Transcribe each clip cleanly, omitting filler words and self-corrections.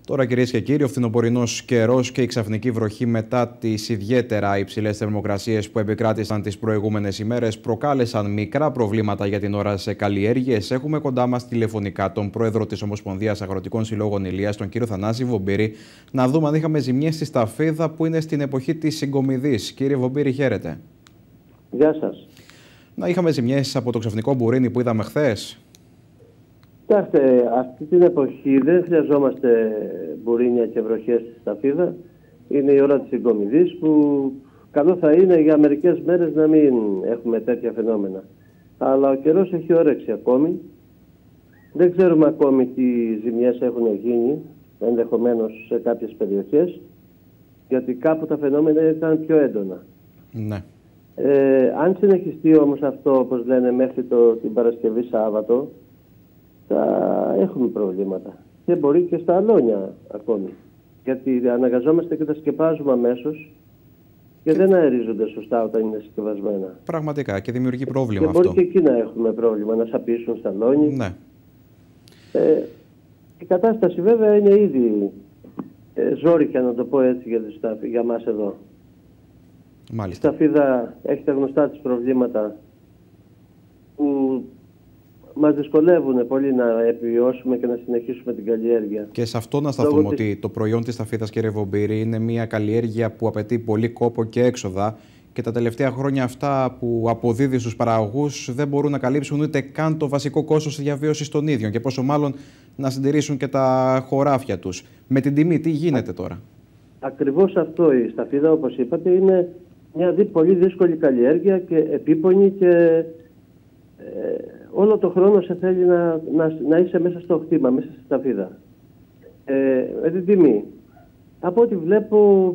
Τώρα, κυρίες και κύριοι, ο φθινοπορεινός καιρός και η ξαφνική βροχή μετά τις ιδιαίτερα υψηλές θερμοκρασίες που επικράτησαν τις προηγούμενες ημέρες προκάλεσαν μικρά προβλήματα για την ώρα σε καλλιέργειες. Έχουμε κοντά μας τηλεφωνικά τον πρόεδρο της Ομοσπονδίας Αγροτικών Συλλόγων Ηλίας, τον κύριο Θανάση Βομπύρη, να δούμε αν είχαμε ζημιές στη σταφίδα που είναι στην εποχή της συγκομιδής. Κύριε Βομπύρη, χαίρετε. Γεια σας. Να είχαμε ζημιές από το ξαφνικό μπουρίνι που είδαμε χθες. Κοιτάξτε, αυτή την εποχή δεν χρειαζόμαστε μπουρίνια και βροχές στη σταφίδα. Είναι η ώρα της συγκομιδής που καλό θα είναι για μερικές μέρες να μην έχουμε τέτοια φαινόμενα. Αλλά ο καιρός έχει όρεξη ακόμη. Δεν ξέρουμε ακόμη τι ζημιές έχουν γίνει, ενδεχομένως σε κάποιες περιοχές, γιατί κάπου τα φαινόμενα ήταν πιο έντονα. Ναι. Αν συνεχιστεί όμως αυτό, όπως λένε, μέχρι την Παρασκευή Σάββατο, θα έχουμε προβλήματα. Και μπορεί και στα αλόνια ακόμη. Γιατί αναγκαζόμαστε και τα σκεπάζουμε αμέσως και δεν αερίζονται σωστά όταν είναι συσκευασμένα. Πραγματικά, και δημιουργεί πρόβλημα και αυτό. Μπορεί και εκεί να έχουμε πρόβλημα, να σαπίσουν στα αλόνια. Ναι. Η κατάσταση βέβαια είναι ήδη ζόρικια, να το πω έτσι, για μας εδώ. Μάλιστα. Η σταφίδα έχει τα γνωστά της προβλήματα που μας δυσκολεύουν πολύ να επιβιώσουμε και να συνεχίσουμε την καλλιέργεια. Και σε αυτό να σταθούμε ότι το προϊόν της σταφίδας, κύριε Βομπύρη, είναι μια καλλιέργεια που απαιτεί πολύ κόπο και έξοδα και τα τελευταία χρόνια αυτά που αποδίδει στους παραγωγούς δεν μπορούν να καλύψουν ούτε καν το βασικό κόστος της διαβίωσης των ίδιων και πόσο μάλλον να συντηρήσουν και τα χωράφια τους. Με την τιμή τι γίνεται τώρα? Ακριβώς αυτό. Η σταφίδα, όπως είπατε, είναι μια πολύ δύσκολη καλλιέργεια και επίπονη και όλο το χρόνο σε θέλει να είσαι μέσα στο χτήμα, μέσα στη σταφίδα. Με την τιμή. Από ό,τι βλέπω,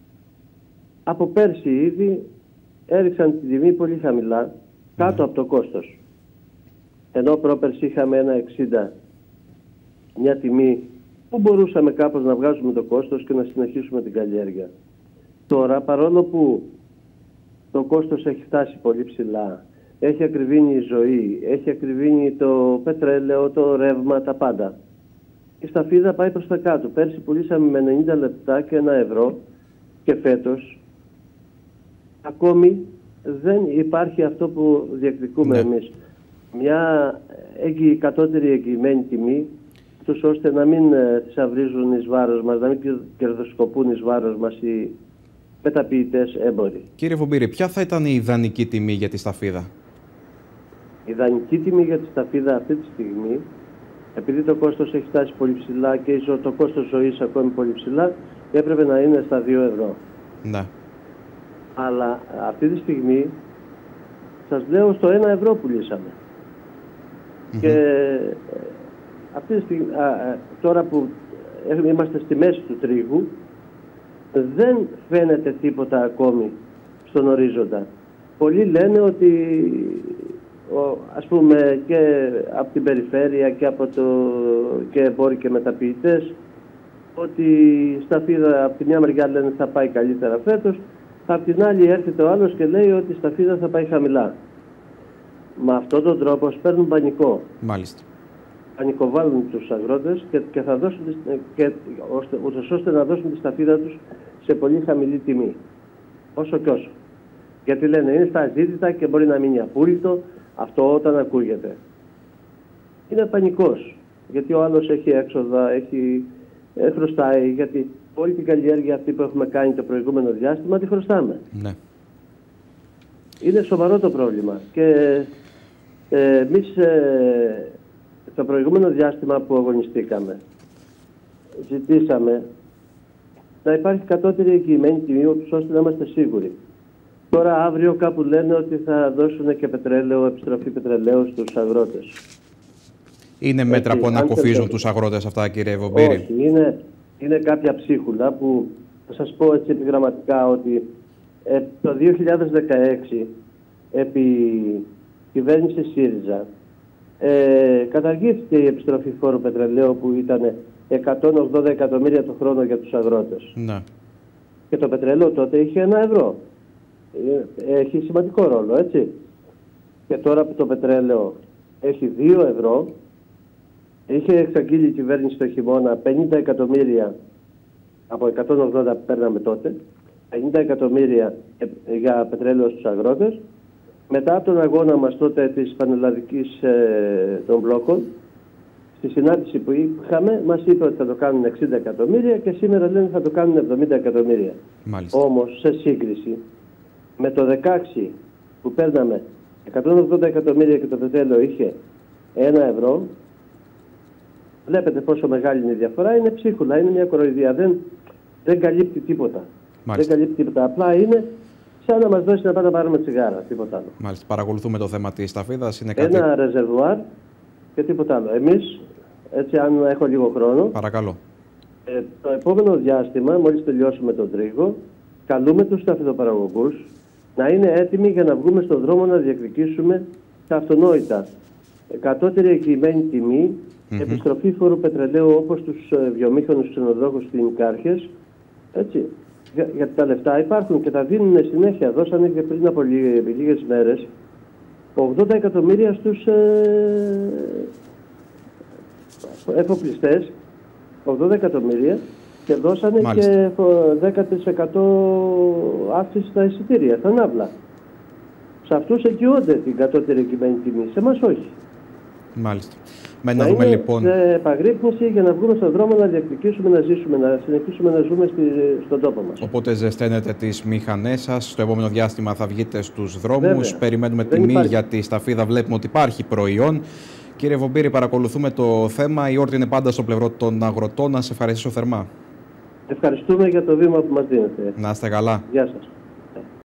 από πέρσι ήδη έριξαν την τιμή πολύ χαμηλά, κάτω από το κόστος. Ενώ πρόπερσι είχαμε ένα 60, μια τιμή που μπορούσαμε κάπως να βγάζουμε το κόστος και να συνεχίσουμε την καλλιέργεια. Τώρα, παρόλο που το κόστος έχει φτάσει πολύ ψηλά, έχει ακριβήνει η ζωή, έχει ακριβήνει το πετρέλαιο, το ρεύμα, τα πάντα. Η σταφίδα πάει προς τα κάτω. Πέρσι πουλήσαμε με 90 λεπτά και 1 ευρώ και φέτος ακόμη δεν υπάρχει αυτό που διεκδικούμε εμείς. Μια κατώτερη εγγυημένη τιμή, τους ώστε να μην θησαυρίζουν εις βάρος μας, να μην κερδοσκοπούν εις βάρος μας οι μεταποιητές έμποροι. Κύριε Βομπύρη, ποια θα ήταν η ιδανική τιμή για τη σταφίδα? Η ιδανική τιμή για τη σταφίδα αυτή τη στιγμή, επειδή το κόστος έχει φτάσει πολύ ψηλά και το κόστος ζωής ακόμη πολύ ψηλά, έπρεπε να είναι στα 2 ευρώ. Ναι. Αλλά αυτή τη στιγμή, σας λέω, στο 1 ευρώ πουλήσαμε. Και αυτή τη στιγμή, τώρα που είμαστε στη μέση του τρίγου, δεν φαίνεται τίποτα ακόμη στον ορίζοντα. Πολλοί λένε ότι, ας πούμε, και από την περιφέρεια και εμπόροι και μεταποιητές, ότι η σταφίδα από τη μια μεριά λένε θα πάει καλύτερα φέτος, από την άλλη έρχεται ο άλλος και λέει ότι η σταφίδα θα πάει χαμηλά. Με αυτόν τον τρόπο παίρνουν πανικό. Μάλιστα. Πανικοβάλλουν τους αγρότες και θα δώσουν, ώστε να δώσουν τη σταφίδα τους σε πολύ χαμηλή τιμή. Όσο και όσο. Γιατί λένε είναι στα αζήτητα και μπορεί να μείνει απόλυτο, αυτό όταν ακούγεται. Είναι πανικός. Γιατί ο άλλος έχει έξοδα, χρωστάει, γιατί όλη την καλλιέργεια αυτή που έχουμε κάνει το προηγούμενο διάστημα τη χρωστάμε. Ναι. Είναι σοβαρό το πρόβλημα. Και εμείς το προηγούμενο διάστημα που αγωνιστήκαμε, ζητήσαμε να υπάρχει κατώτερη εγγυημένη τιμή, ώστε να είμαστε σίγουροι. Τώρα αύριο κάπου λένε ότι θα δώσουν και πετρέλαιο, επιστροφή πετρελαίου στους αγρότες. Είναι μέτρα που ανακοφίζουν τους αγρότες αυτά, κύριε Βομπύρη? Όχι, είναι κάποια ψίχουλα που θα σας πω έτσι επιγραμματικά ότι το 2016 επί κυβέρνηση ΣΥΡΙΖΑ καταργήθηκε η επιστροφή φόρου πετρελαίου που ήταν 180 εκατομμύρια το χρόνο για τους αγρότες. Ναι. Και το πετρέλαιο τότε είχε 1 ευρώ. Έχει σημαντικό ρόλο, έτσι. Και τώρα που το πετρέλαιο έχει 2 ευρώ, Είχε εξαγγείλει η κυβέρνηση το χειμώνα 50 εκατομμύρια από 180 που παίρναμε τότε, 50 εκατομμύρια για πετρέλαιο στους αγρότες. Μετά από τον αγώνα μας τότε της πανελλαδικής των μπλόκων, στη συνάντηση που είχαμε, μας είπε ότι θα το κάνουν 60 εκατομμύρια και σήμερα λένε θα το κάνουν 70 εκατομμύρια. Μάλιστα. Όμως, σε σύγκριση με το 16 που παίρναμε 180 εκατομμύρια και το πετρέλαιο είχε 1 ευρώ, βλέπετε πόσο μεγάλη είναι η διαφορά. Είναι ψίχουλα, είναι μια κοροϊδία. Δεν καλύπτει τίποτα. Μάλιστα. Δεν καλύπτει τίποτα. Απλά είναι σαν να μας δώσει να πάμε να πάρουμε τσιγάρα, τίποτα άλλο. Μάλιστα. Παρακολουθούμε το θέμα της ταφίδας. Είναι κάτι... Ένα ρεζερβουάρ και τίποτα άλλο. Εμείς, έτσι αν έχω λίγο χρόνο, παρακαλώ. Το επόμενο διάστημα, μόλις τελειώσουμε τον τρίγο, καλούμε τους ταφιδοπαραγωγούς να είναι έτοιμοι για να βγούμε στον δρόμο να διεκδικήσουμε τα αυτονόητα. Κατώτερη εγγυημένη τιμή, επιστροφή φόρου πετρελαίου όπως τους βιομήχανους ξενοδόχους στην Κάρχες. Έτσι. Γιατί τα λεφτά υπάρχουν και τα δίνουν συνέχεια. Δώσανε και πριν από λίγες μέρες 80 εκατομμύρια στους εφοπλιστές, 80 εκατομμύρια, και δώσανε και 10% αύξηση στα εισιτήρια, στα ναύλα. Σε αυτούς εγγυώνται την κατώτερη εγγυημένη τιμή, σε εμάς όχι. Μάλιστα. Να δούμε λοιπόν. Σε επαγρύπνηση για να βγούμε στον δρόμο να διεκδικήσουμε, να ζήσουμε, να συνεχίσουμε να ζούμε στον τόπο μας. Οπότε ζεσταίνετε τις μηχανές σας. Στο επόμενο διάστημα θα βγείτε στους δρόμους. Βέβαια. Περιμένουμε τιμή για τη σταφίδα. Βλέπουμε ότι υπάρχει προϊόν. Κύριε Βομπύρη, παρακολουθούμε το θέμα. Η Όρτη είναι πάντα στο πλευρό των αγροτών. Να σε ευχαριστήσω θερμά. Ευχαριστούμε για το βήμα που μας δίνετε. Να είστε καλά. Γεια σας.